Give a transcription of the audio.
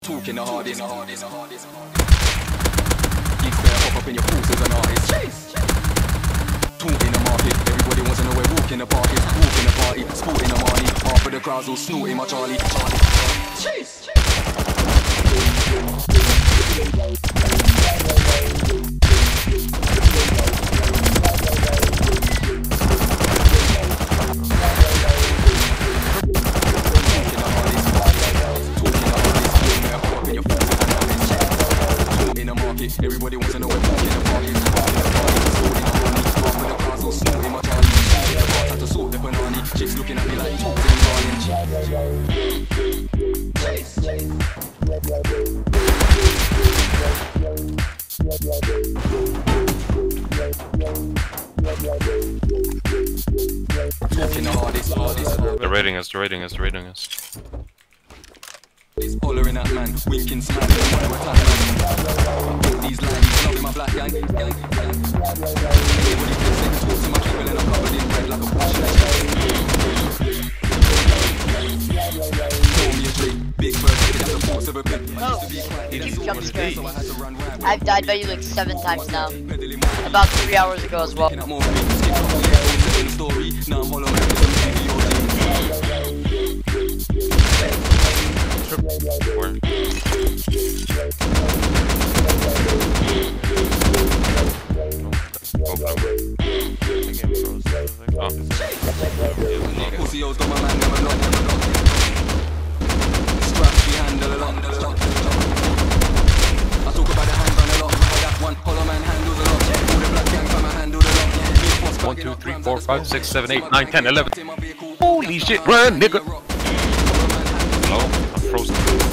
Talking the hardest. You better hop up in your pools as an artist. Talking the market, everybody wants to know where walking the park is. Walking the party, sporting the money. Half of the crowds all snorting my Charlie. Chase. Everybody wants to know where walking the park is. Walking the party, sorting the money. Half of the crowds all snorting my Charlie. The bar had to sort the banana. Chicks looking at me like talking and lying. Chase. Talking the hardest. They're raiding us. It's hollering at man, winking, smiling, and when we're clapping. These lines, loving my black gang. Everybody thinks they can talk to my people and I'm covered in red like a bush. Call me a drink, big bird, that's the force of a pimp. You jump scared. I've died by you like 7 times now. About 3 hours ago as well. Pussyos got my man never lock. Straps we handle a lot. I talk about the handgun a lot. That one hollow man handles a lot. All the black gang from I handle a lot. 1, 2, 3, 4, 5, 6, 7, 8, 9, 10, 11. Holy shit, run, nigga! Oh, I'm frozen.